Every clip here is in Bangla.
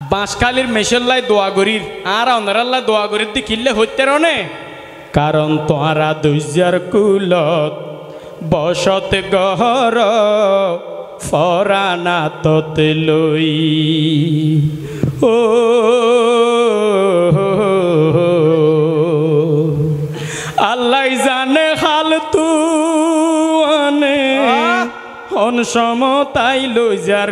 বাঁশখালীর মেশল্লাই দোয়া করির আর অনারাল্লাহ দোয়া করির দি কিনলে হইতে রনে কারণ তোহারা দুইজার কুলত বসত গহর ফরানা ততে লই ও আল্লাহ জানে হাল তু আনে হন সমতাই লইজার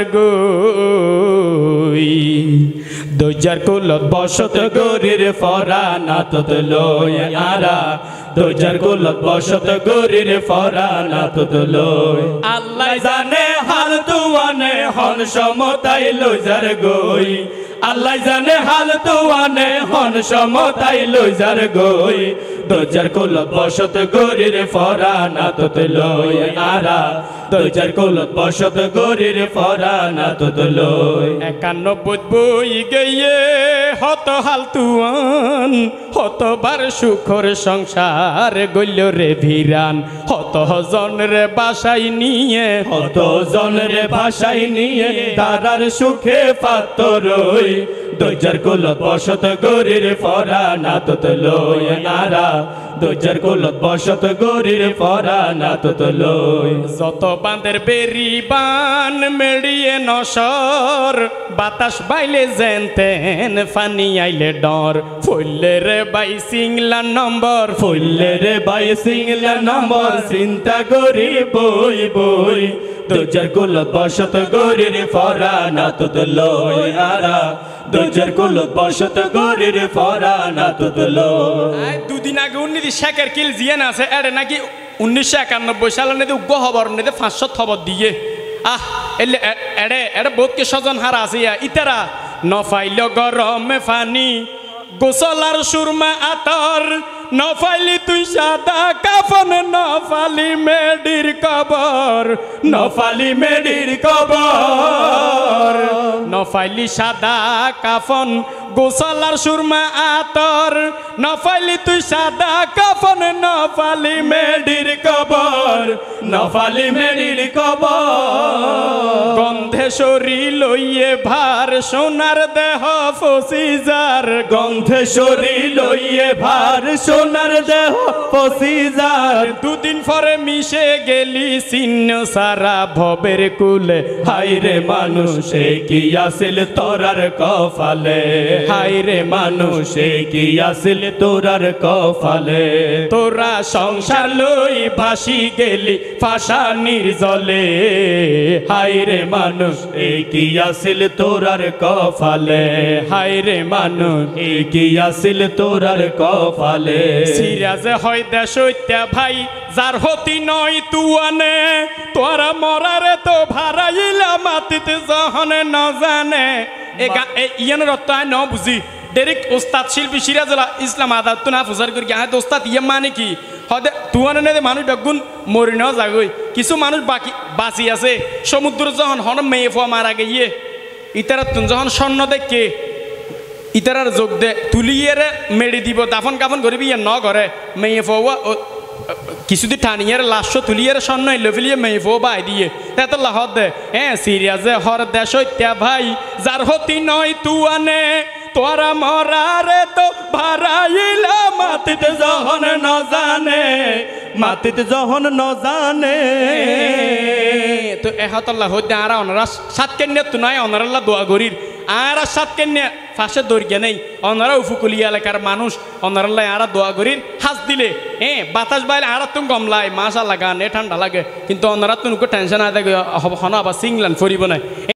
গই দইজার কুলত বসত গরির ফরানা ততে লই আরা দইজার কুলত বসত গরির ফরানা ততে লই আল্লাহ জানে হাল তু আনে হন সমতাই লইজার গই আল্লাহ জানে হাল তু আনে হন সমতাই লইজার গই দইজার কুলত বসত গরির ফরানা ততে লই আরা দইজার কুলত বসত গরির ফরানা ততে লই 91 বই গইয়ে হত হাল তুয়ান হতবার সুখর সংসার গইল রে ভিরান হত জন রে বাসাই নিয়ে হত জন রে বাসাই নিয়ে তারার সুখে পাতরই দইজার কুলত বসত গরির ফরানা ততে লই আরা দইজার কুলত বসত গরির ফরানা ততে লই যত বাঁধের বেরি বান মেড়িয়ে নসর বাতাস বাইলে জেনতেন ফানি আইলে ডর ফুললে রে বাই সিংলা নম্বর ফুললে রে বাই সিংলা নম্বর চিন্তা করি বই বই দইজার কুলত বসত গরির ফরানা ততে লই আরা দইজার কুলত বসত গরির ফরানা ততে লই দুদিন আগে উন্নতি শেখের কিল জিয়ান আছে এর নাকি 1991 সালের নেদে উগ্র খবর নেদে 500 খবর দিয়ে এলে এড়ে এড়ে বহুতকে স্বজন হারা আছে ইতারা নফাইল গরমে ফানি গোসলার সুরমা আতর নফাইলি তুই সাদা কাফন নফালি মেডির কবর নফালি মেডির কবর নফাইলি সাদা কাফন গোসলার সুরমা আতর নফাইলি তুই সাদা কাফন নফালি মেডির কবর নফালি মেডির কবর গন্ধে শরী লইয়ে ভার সোনার দেহ ফসিজার গন্ধে শরী লইয়ে ভার সোনার দেহ ফসিজার দুদিন পরে মিশে গেলি চিহ্ন সারা ভবের কুলে হাইরে মানুষে কি আসিল তোরার কফালে হাইরে মানুষে কি আসিল তোরার কফালে তোরা সংসার লই ভাসি গেলি ফাঁসানির জলে হাইরে মানুষ এই কি আসিল তোরার কফালে হাইরে মানুষ এই কি আসিল তোরার কফালে সিরাজে হয় দেশইত্যা ভাই যার হতি নয় তুয়ানে তোরা মরারে তো ভারাইলা মাটিতে জহনে ন জানে ইয়ানের অর্থ ন বুঝি ডেরেক্ট ওস্তাদ শিল্পী সিরাজুল ইসলাম আদাত তো না ফুজার করি ওস্তাদ ইয়ে মানে কি হদে তুয়ানে নেদে মানুষ বেগুন মরি ন যাগই কিছু মানুষ বাকি বাঁচি আছে সমুদ্র যখন হন মেয়ে ফোয়া মারা গিয়ে ইতারা তুন যখন স্বর্ণ দেখে ইতারার যোগ দে তুলিয়ে মেড়ি দিব দাফন কাফন করিবি ইয়ে ন করে মেয়ে ফোয়া কিছুদিন টানিয়ে লাশ তুলিয়ে স্বর্ণ এলো ফেলিয়ে মেয়ে ফো বাই দিয়ে এত লাহত দে সিরিয়াজে হর দেশ ইত্যা ভাই যার হতি নয় তুয়ানে তোরা মরারে তো ভারাইলা মাটিতে যখন ন জানে মাটিতে যখন ন জানে তো এহতল্লাহ হইতে আর অনারা সাত কেন্নে তো নয় অনারাল্লাহ দোয়া গরির আর সাত কেন্নে ফাঁসে দৈর্ঘ্য নেই অনারা উফুকুলিয়া এলাকার মানুষ অনারাল্লাহ আর দোয়া গরির হাস দিলে বাতাস বাইলে আর তুমি গমলায় মাশাআল্লাহ গান ঠান্ডা লাগে কিন্তু অনারা তুমি টেনশন আদায় হন আবার সিংলান ফরিব না